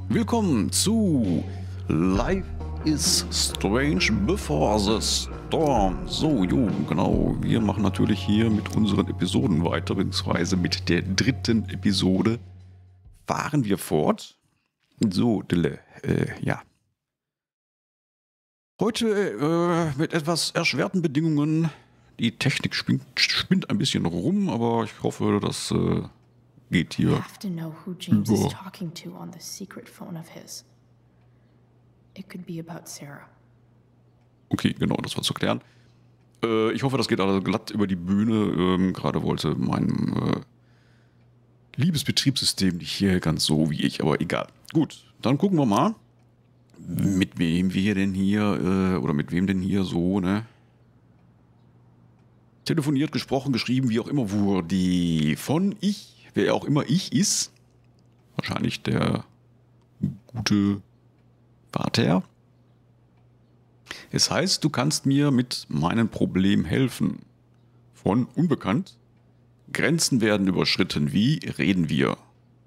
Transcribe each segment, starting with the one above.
Willkommen zu Life is Strange Before the Storm. So, jo, genau. Wir machen natürlich hier mit unseren Episoden weiter, beziehungsweise mit der dritten Episode fahren wir fort. So, Dille, ja. Heute mit etwas erschwerten Bedingungen. Die Technik spinnt ein bisschen rum, aber ich hoffe, das geht I hier. have to know who James is Ja. talking to on the secret phone of his. It could be about Sarah. Okay, genau, das war zu klären. Ich hoffe, das geht alles glatt über die Bühne. Gerade wollte mein liebes Betriebssystem nicht hier ganz so wie ich, aber egal. Gut, dann gucken wir mal, mit wem wir denn hier, oder mit wem denn hier so, ne? Telefoniert, gesprochen, geschrieben, wie auch immer wurde. Von ich, wer auch immer ich ist. Wahrscheinlich der gute Vater. Es heißt, du kannst mir mit meinem Problem helfen. Von unbekannt. Grenzen werden überschritten. Wie reden wir?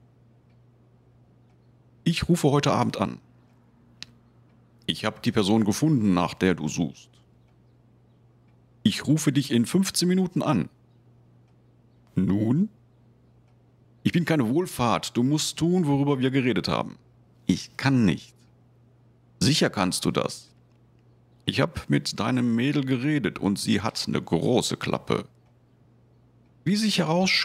Ich rufe heute Abend an. Ich habe die Person gefunden, nach der du suchst. Ich rufe dich in 15 Minuten an. Nun? Ich bin keine Wohlfahrt. Du musst tun, worüber wir geredet haben. Ich kann nicht. Sicher kannst du das. Ich habe mit deinem Mädel geredet und sie hat eine große Klappe. Wie sich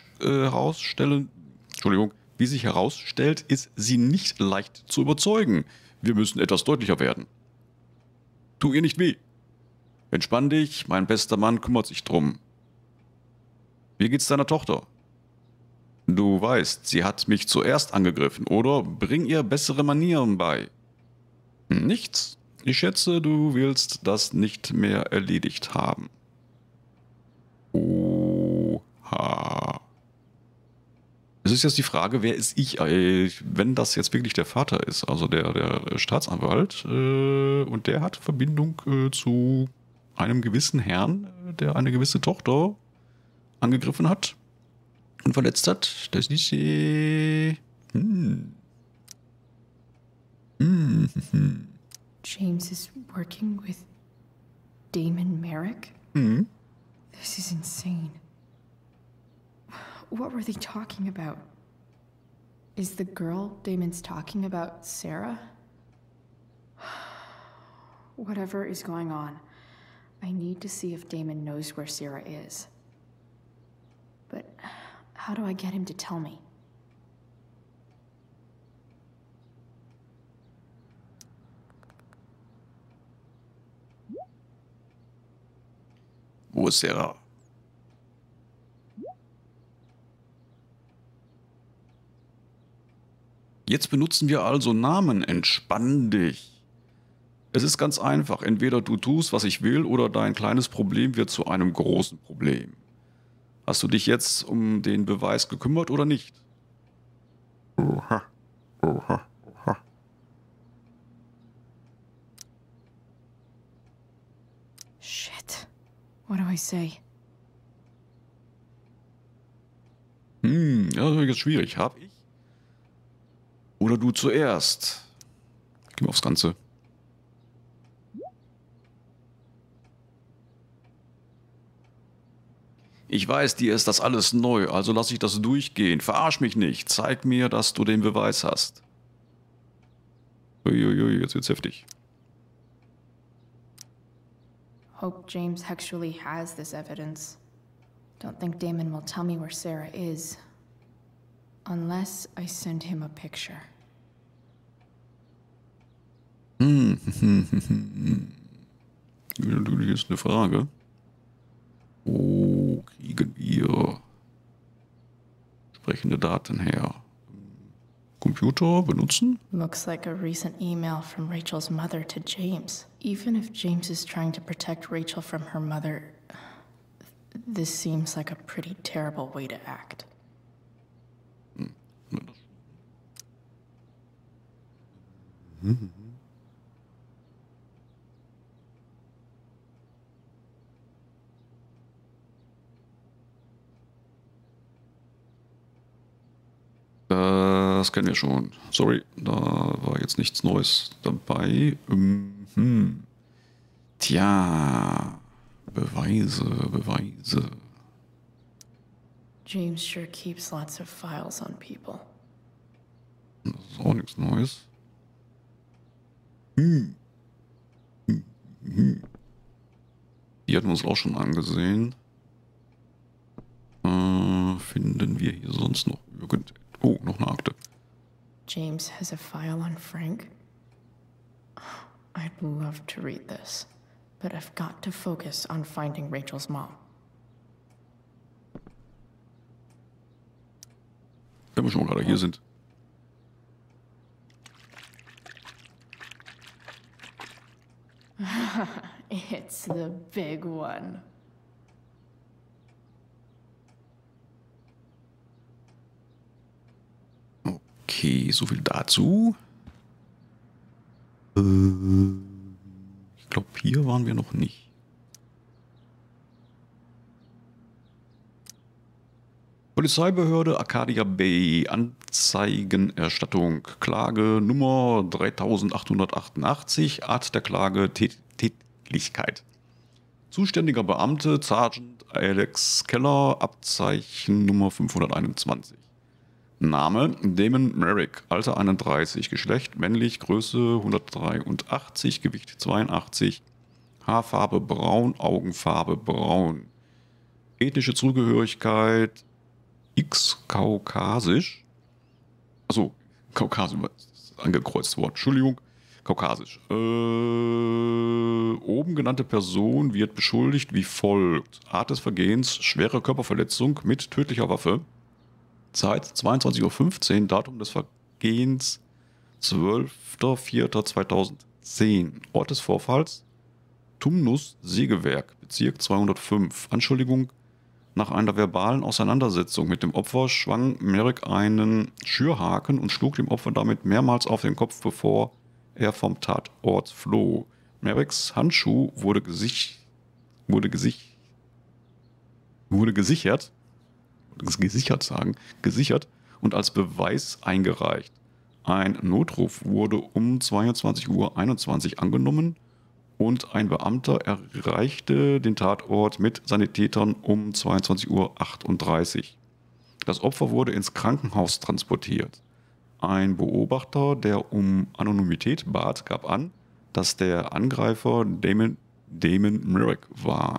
herausstellt, ist sie nicht leicht zu überzeugen. Wir müssen etwas deutlicher werden. Tu ihr nicht weh. Entspann dich, mein bester Mann kümmert sich drum. Wie geht's deiner Tochter? Du weißt, sie hat mich zuerst angegriffen, oder? Bring ihr bessere Manieren bei. Nichts. Ich schätze, du willst das nicht mehr erledigt haben. Oha. Es ist jetzt die Frage, wer ist ich? Wenn das jetzt wirklich der Vater ist, also der Staatsanwalt, und der hat Verbindung zu einem gewissen Herrn, der eine gewisse Tochter angegriffen hat und verletzt hat. Das ist James is working with Damon Merrick? This is insane. What were they talking about? Is the girl Damon's talking about Sarah? Whatever is going on, I need to see if Damon knows where Sarah is. But how do I get him to tell me? Wo ist Sarah? Jetzt benutzen wir also Namen. Entspann dich. Es ist ganz einfach. Entweder du tust, was ich will, oder dein kleines Problem wird zu einem großen Problem. Hast du dich jetzt um den Beweis gekümmert oder nicht? Oha. Oha. Oha. Shit. What do I say? Ja, das ist jetzt schwierig. Hab ich? Oder du zuerst? Gehen wir aufs Ganze. Ich weiß, dir ist das alles neu, also lass ich das durchgehen. Verarsch mich nicht. Zeig mir, dass du den Beweis hast. Uiuiui, jetzt wird's heftig. Hope James actually has this evidence. Don't think Damon will tell me where Sarah is. Unless I send him a picture. Natürlich ist eine Frage. Wo kriegen wir sprechende Daten her? Computer benutzen? Looks like a recent email from Rachel's mother to James. Even if James is trying to protect Rachel from her mother, this seems like a pretty terrible way to act. das kennen wir schon. Sorry, da war jetzt nichts Neues dabei. Tja, Beweise. James sure keeps lots of files on people. Das ist auch nichts Neues. Die hatten wir uns auch schon angesehen. Finden wir hier sonst noch irgend... Oh, noch eine Akte. James has a file on Frank. I'd love to read this, but I've got to focus on finding Rachel's mom. Wenn wir schon gerade hier sind. It's the big one. Okay, so viel dazu. Ich glaube, hier waren wir noch nicht. Polizeibehörde Arcadia Bay, Anzeigenerstattung, Klage Nummer 3888, Art der Klage, Tätlichkeit. Zuständiger Beamte, Sergeant Alex Keller, Abzeichen Nummer 521. Name, Damon Merrick, Alter 31, Geschlecht männlich, Größe 183, Gewicht 82, Haarfarbe braun, Augenfarbe braun. Ethnische Zugehörigkeit X-Kaukasisch. Achso, Kaukasisch, angekreuzt Wort, Entschuldigung. Kaukasisch. Oben genannte Person wird beschuldigt wie folgt. Art des Vergehens, schwere Körperverletzung mit tödlicher Waffe. Zeit 22:15 Uhr, Datum des Vergehens 12.04.2010. Ort des Vorfalls Tumnus Sägewerk, Bezirk 205. Anschuldigung: Nach einer verbalen Auseinandersetzung mit dem Opfer schwang Merrick einen Schürhaken und schlug dem Opfer damit mehrmals auf den Kopf, bevor er vom Tatort floh. Merricks Handschuh wurde gesichert und als Beweis eingereicht. Ein Notruf wurde um 22:21 Uhr angenommen und ein Beamter erreichte den Tatort mit Sanitätern um 22:38 Uhr. Das Opfer wurde ins Krankenhaus transportiert. Ein Beobachter, der um Anonymität bat, gab an, dass der Angreifer Damon Merrick war.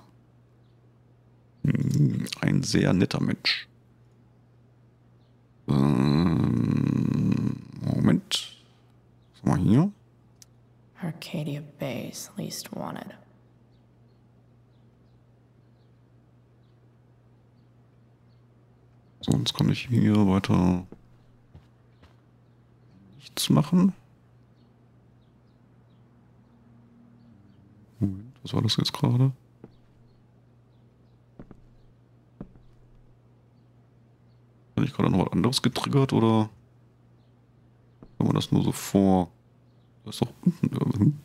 Ein sehr netter Mensch. Moment. Was haben wir hier? Arcadia Bay's least wanted. Sonst kann ich hier weiter nichts machen. Moment, was war das jetzt gerade? Habe ich gerade noch was anderes getriggert oder kann man das nur so vor? Das ist doch unten.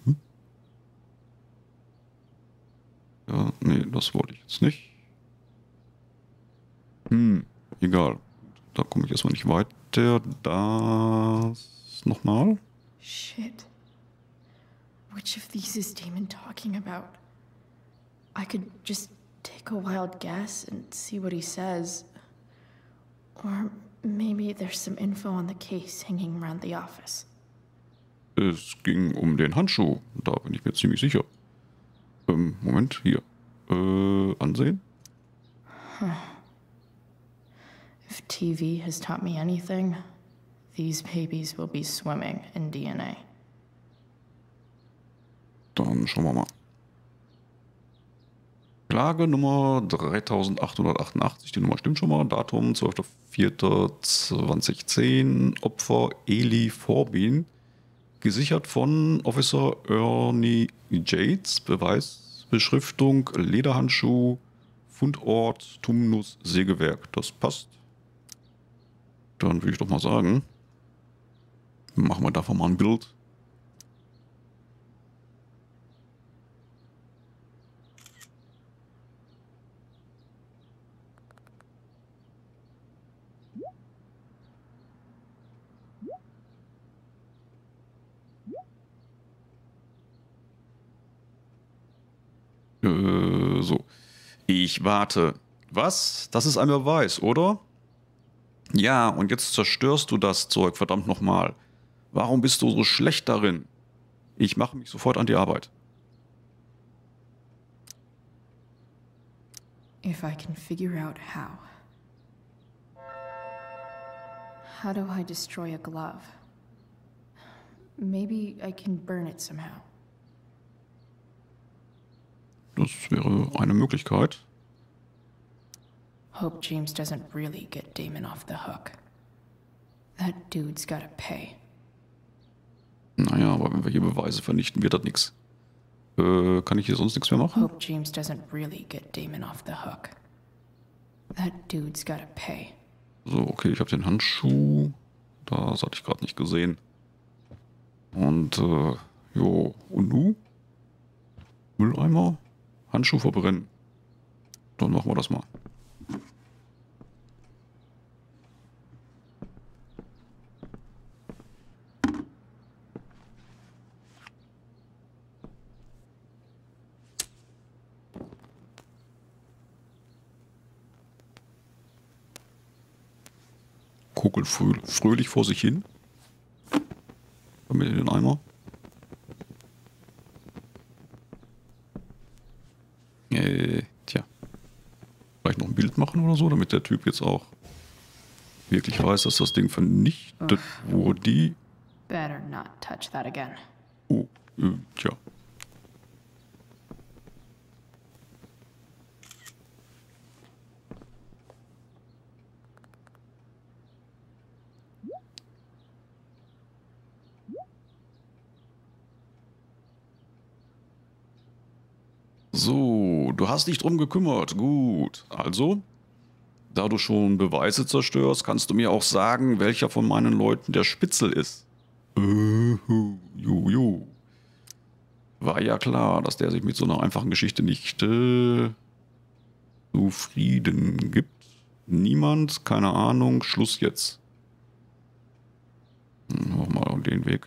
Ja, nee, das wollte ich jetzt nicht. Egal. Da komme ich erstmal nicht weiter. Das nochmal. Shit. Which of these is Damon talking about? I could just take a wild guess and see what he says. Or maybe there's some info on the case hanging around the office. Es ging um den Handschuh. Da bin ich mir ziemlich sicher. Moment, hier. Ansehen. If TV has taught me anything, these babies will be swimming in DNA. Dann schauen wir mal. Klage Nummer 3888, die Nummer stimmt schon mal. Datum 12.04.2010. Opfer Eli Forbin. Gesichert von Officer Ernie Yates. Beweis, Beschriftung, Lederhandschuh, Fundort, Tumnus Sägewerk. Das passt. Dann würde ich doch mal sagen, machen wir davon mal ein Bild. Ich warte. Was? Das ist ein Beweis, oder? Ja, und jetzt zerstörst du das Zeug, verdammt nochmal. Warum bist du so schlecht darin? Ich mache mich sofort an die Arbeit. If I can figure out how. How do I destroy a glove? Maybe I can burn it somehow. Das wäre eine Möglichkeit. Hope James doesn't really get Damon off the hook. That dude's gotta pay. Naja, aber wenn wir hier Beweise vernichten, wird das nichts. Kann ich hier sonst nichts mehr machen? Hope James doesn't really get Damon off the hook. That dude's gotta pay. So, okay, ich habe den Handschuh. Das hatte ich gerade nicht gesehen. Und, jo, und nu? Mülleimer? Handschuh verbrennen. Dann machen wir das mal. Kugeln fröhlich vor sich hin. Damit in den Eimer. Tja. Vielleicht noch ein Bild machen oder so, damit der Typ jetzt auch wirklich weiß, dass das Ding vernichtet wurde. Better not touch that again. Oh, tja. So, du hast dich drum gekümmert. Gut. Also, da du schon Beweise zerstörst, kannst du mir auch sagen, welcher von meinen Leuten der Spitzel ist. Juhu. War ja klar, dass der sich mit so einer einfachen Geschichte nicht zufrieden gibt. Niemand, keine Ahnung, Schluss jetzt. Nochmal den Weg.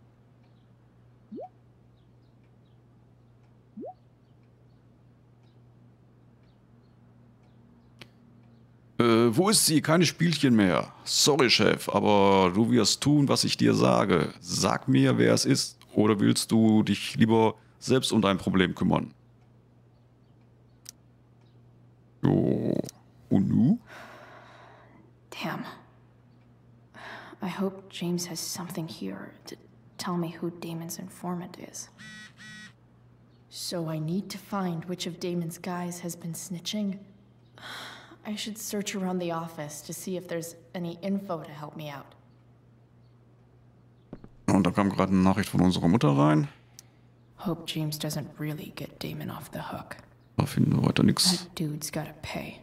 Wo ist sie? Keine Spielchen mehr. Sorry, Chef, aber du wirst tun, was ich dir sage. Sag mir, wer es ist, oder willst du dich lieber selbst um dein Problem kümmern? Jo. Und nu? Damn. I hope James has something here to tell me who Damon's informant is. So I need to find which of Damon's guys has been snitching. I should search around the office to see if there's any info to help me out. Und da kam gerade eine Nachricht von unserer Mutter rein. Hope James doesn't really get Damon off the hook. Da finden wir weiter nichts. That dude's gotta pay.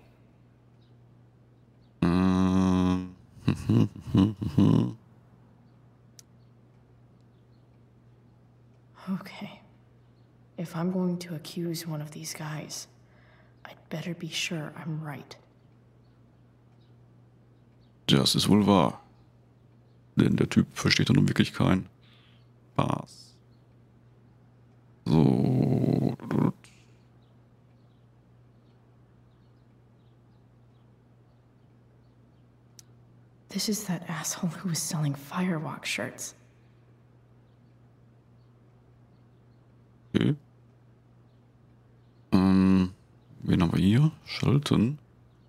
Okay. If I'm going to accuse one of these guys, I'd better be sure I'm right. Das ist wohl wahr. Denn der Typ versteht ja nun wirklich kein Spaß. So. This is that asshole who was selling Firewalk shirts. Okay. Wen haben wir hier? Schalten.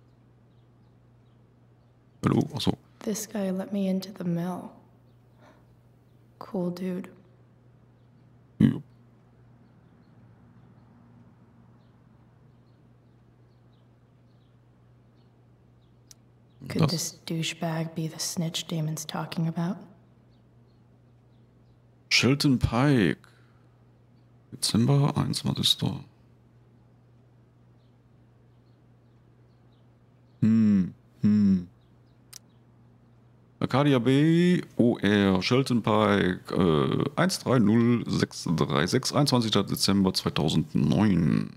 Hallo? Achso. This guy let me into the mill. Cool dude. Ja. Could this douchebag be the snitch Damon's talking about? Shelton Pike. Dezember 21. Arcadia Bay, OR, Shelton Pike, 130636, 21. Dezember 2009.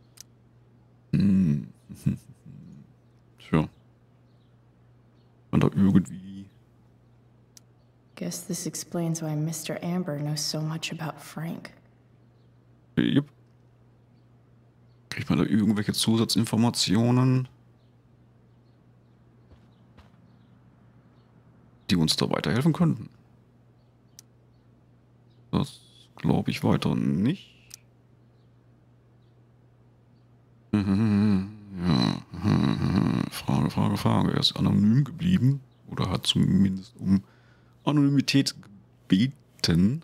Tja. Man da irgendwie. Guess this explains why Mr. Amber knows so much about Frank. Yep. Kriegt man da irgendwelche Zusatzinformationen, die uns da weiterhelfen könnten? Das glaube ich weiter nicht. Ja. Frage. Er ist anonym geblieben oder hat zumindest um Anonymität gebeten.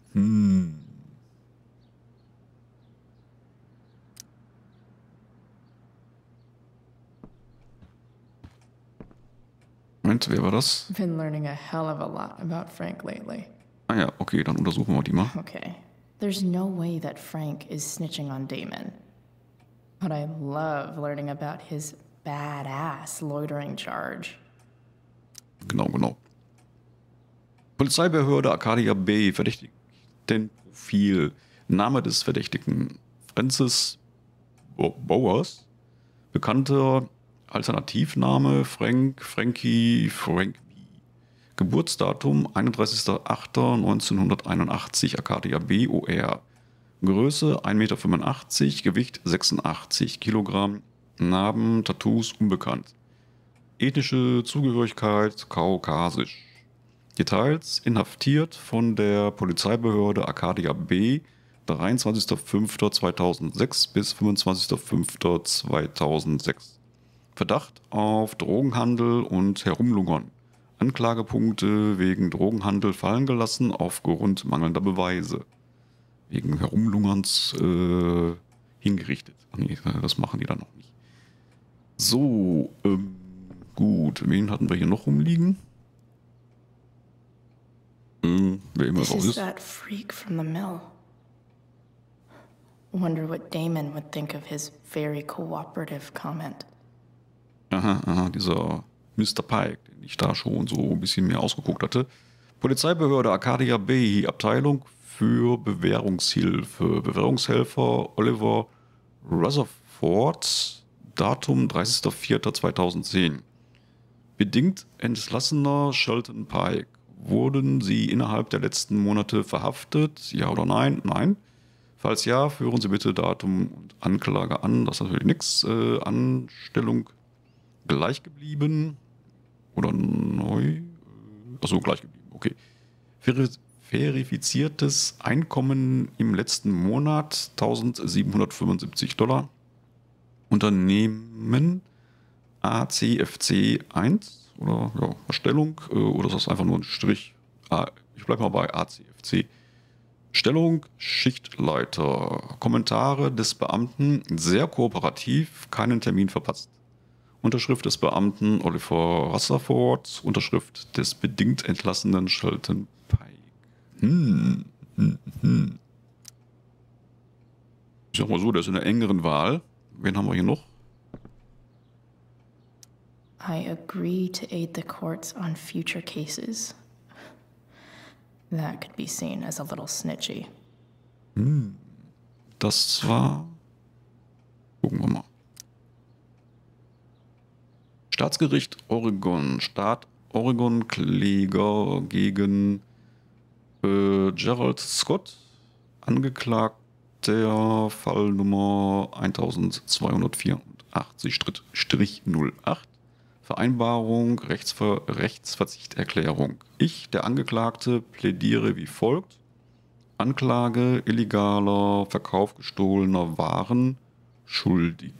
Moment, wer war das? Been learning a hell of a lot about Frank lately. Ah ja, okay, dann untersuchen wir die mal. Okay. There's no way that Frank is snitching on Damon. But I love learning about his badass loitering charge. Genau. Polizeibehörde Arcadia Bay, Verdächtigtenprofil. Name des Verdächtigen Francis Bowers. Bekannter Alternativname Frankie. Geburtsdatum 31.08.1981, Arcadia Bay, OR. Größe 1,85 Meter, Gewicht 86 Kilogramm, Narben, Tattoos unbekannt. Ethnische Zugehörigkeit kaukasisch. Details: inhaftiert von der Polizeibehörde Arcadia Bay 23.05.2006 bis 25.05.2006. Verdacht auf Drogenhandel und Herumlungern. Anklagepunkte wegen Drogenhandel fallen gelassen aufgrund mangelnder Beweise. Wegen Herumlungerns hingerichtet. Ach nee, das machen die dann noch nicht. So, gut. Wen hatten wir hier noch rumliegen? Wer immer This es auch is ist. that freak from the mill. Wonder what Damon would think of his very cooperative comment. Aha, dieser Mr. Pike, den ich da schon so ein bisschen mehr ausgeguckt hatte. Polizeibehörde Arcadia Bay, Abteilung für Bewährungshilfe. Bewährungshelfer Oliver Rutherford, Datum 30.04.2010. Bedingt entlassener Shelton Pike. Wurden Sie innerhalb der letzten Monate verhaftet? Ja oder nein? Nein. Falls ja, führen Sie bitte Datum und Anklage an. Das ist natürlich nichts. Anstellung gleich geblieben. Oder neu? Achso, gleich geblieben. Okay. Verifiziertes Einkommen im letzten Monat $1.775. Unternehmen ACFC 1 oder ja, Stellung oder ist das einfach nur ein Strich? Ich bleibe mal bei ACFC. Stellung Schichtleiter. Kommentare des Beamten sehr kooperativ, keinen Termin verpasst. Unterschrift des Beamten Oliver Rutherford. Unterschrift des bedingt entlassenen Shelton Pike. Ich sag mal so, der ist in der engeren Wahl. Wen haben wir hier noch? I agree to aid the courts on future cases. That could be seen as a little snitchy. Das war... Gucken wir mal. Staatsgericht Oregon. Staat Oregon, Kläger gegen Gerald Scott. Angeklagter Fall Nummer 1284-08. Vereinbarung, Rechtsverzichterklärung. Ich, der Angeklagte, plädiere wie folgt. Anklage illegaler Verkauf gestohlener Waren schuldig.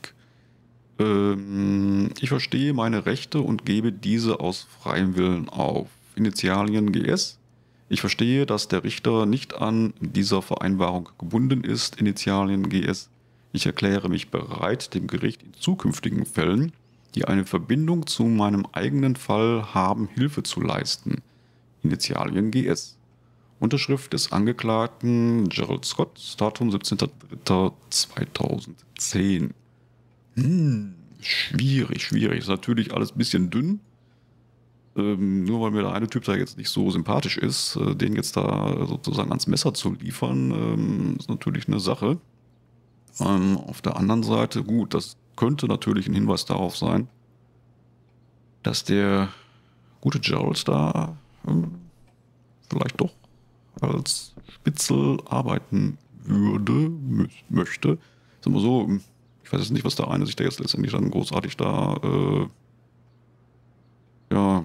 Ich verstehe meine Rechte und gebe diese aus freiem Willen auf. Initialien GS. Ich verstehe, dass der Richter nicht an dieser Vereinbarung gebunden ist. Initialien GS. Ich erkläre mich bereit, dem Gericht in zukünftigen Fällen, die eine Verbindung zu meinem eigenen Fall haben, Hilfe zu leisten. Initialien GS. Unterschrift des Angeklagten Gerald Scott, Datum 17.03.2010. Schwierig. Ist natürlich alles ein bisschen dünn. Nur weil mir der eine Typ da jetzt nicht so sympathisch ist, den jetzt da sozusagen ans Messer zu liefern, ist natürlich eine Sache. Auf der anderen Seite, gut, das könnte natürlich ein Hinweis darauf sein, dass der gute Gerald da vielleicht doch als Spitzel arbeiten möchte. Sagen wir so, ich Ich weiß jetzt nicht, was der eine sich da jetzt letztendlich dann großartig da, ja,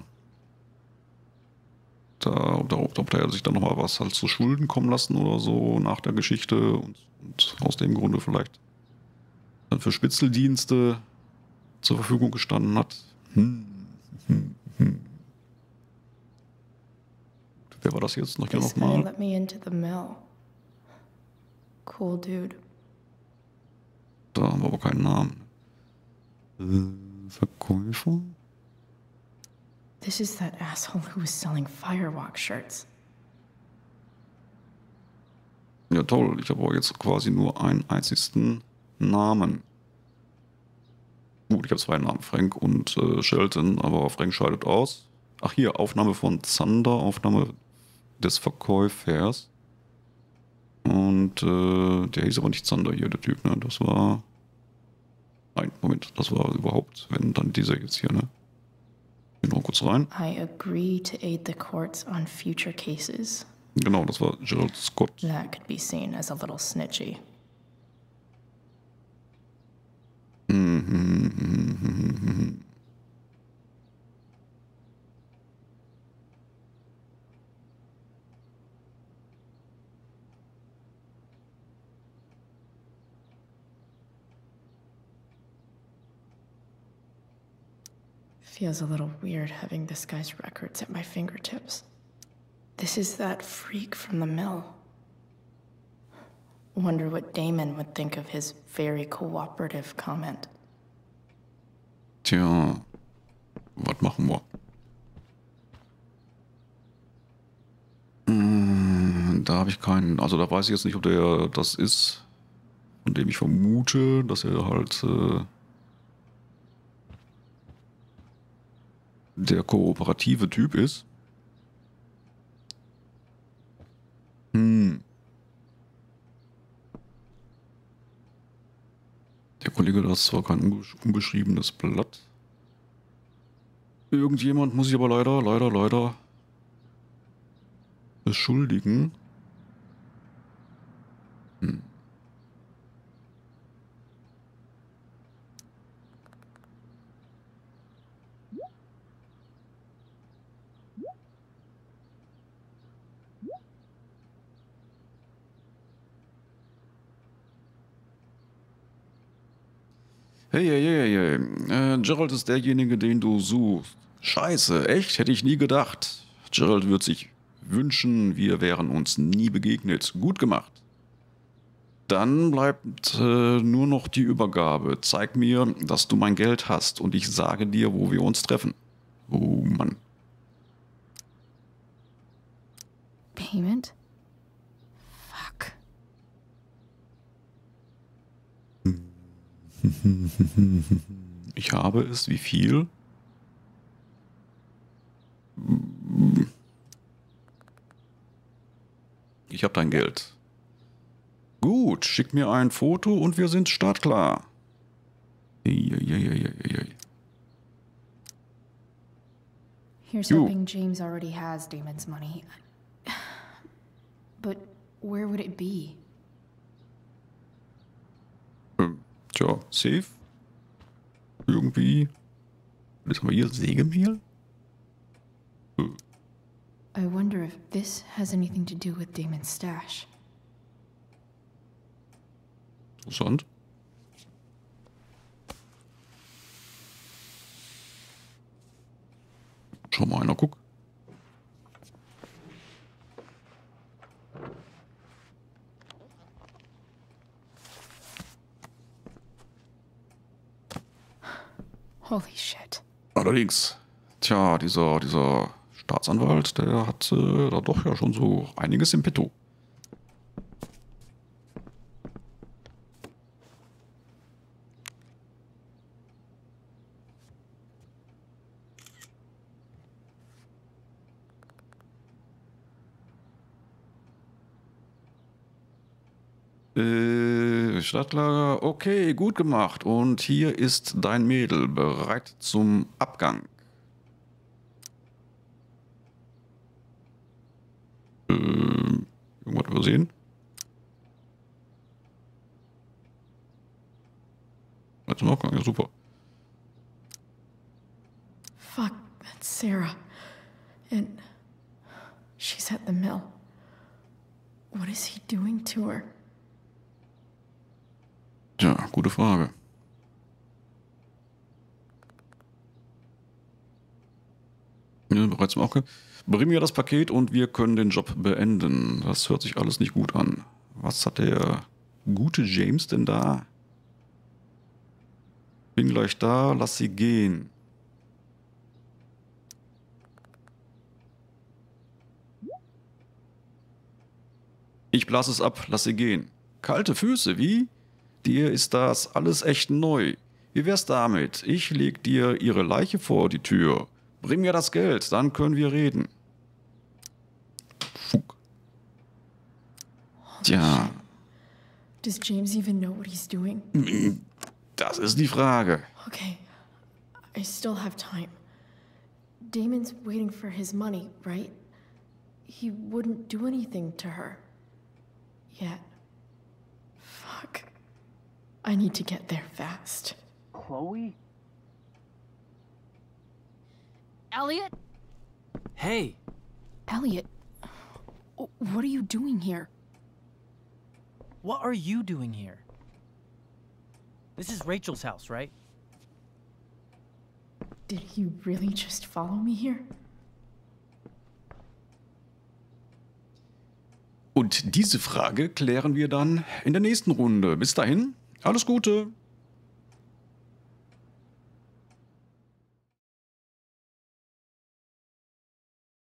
ob der sich dann nochmal was halt zu Schulden kommen lassen oder so nach der Geschichte und aus dem Grunde vielleicht dann für Spitzeldienste zur Verfügung gestanden hat. Wer war das jetzt noch hier This guy nochmal? let me into the mill. Cool dude. Da haben wir aber keinen Namen. Verkäufer? This is that asshole who was selling Firewalk shirts. Ja toll, ich habe aber jetzt quasi nur einen einzigsten Namen. Gut, ich habe zwei Namen, Frank und Shelton, aber Frank scheidet aus. Ach hier, Aufnahme von Zander, Aufnahme des Verkäufers. Und der hieß aber nicht Zander hier, der Typ, ne? Das war... Nein, Moment, das war überhaupt, wenn dann dieser jetzt hier, ne? Gehen wir mal kurz rein. I agree to aid the courts on future cases. Genau, das war Gerald Scott. That could be seen as a little snitchy. Feels a little weird having this guy's records at my fingertips. This is that freak from the mill. Wonder what Damon would think of his very cooperative comment. Tja, was machen wir? Da habe ich keinen, also da weiß ich jetzt nicht, ob der das ist, von dem ich vermute, dass er halt der kooperative Typ ist. Der Kollege, da ist zwar kein unbeschriebenes Blatt. Irgendjemand muss ich aber leider beschuldigen. Hey. Gerald ist derjenige, den du suchst. Scheiße, echt? Hätte ich nie gedacht. Gerald wird sich wünschen, wir wären uns nie begegnet. Gut gemacht. Dann bleibt nur noch die Übergabe. Zeig mir, dass du mein Geld hast und ich sage dir, wo wir uns treffen. Oh Mann. Payment? Fuck. Ich habe es. Wie viel? Ich habe dein Geld. Gut, schick mir ein Foto und wir sind startklar. Here's You. hoping James already has Damon's money. But where would it be? Tja, safe. Irgendwie. Was haben wir hier? Sägemehl? I wonder if this has anything to do with Damon's stash. Interessant. Schau mal einer, guck. Holy shit. Allerdings, tja, dieser Staatsanwalt, der hat da doch ja schon so einiges im Petto. Stadtlager, okay, gut gemacht. Und hier ist dein Mädel, bereit zum Abgang. Irgendwas übersehen? bereits im Ausgang. Ja, super. Fuck, that's Sarah. And she's at the mill. What is he doing to her? Tja, gute Frage. Ja, bereits im Auge. Bring mir das Paket und wir können den Job beenden. Das hört sich alles nicht gut an. Was hat der gute James denn da? Bin gleich da, lass sie gehen. Ich blase es ab, lass sie gehen. Kalte Füße, wie? Dir ist das alles echt neu. Wie wär's damit? Ich leg dir ihre Leiche vor die Tür. Bring mir das Geld, dann können wir reden. Fuck. Tja, Does James even know what he's doing? das ist die Frage. Okay, I still have time. Damon's waiting for his money, right? He wouldn't do anything to her. Yet. Fuck. I need to get there fast. Chloe? Elliot? Hey! Elliot, what are you doing here? What are you doing here? This is Rachel's house, right? Did he really just follow me here? Und diese Frage klären wir dann in der nächsten Runde. Bis dahin, alles Gute!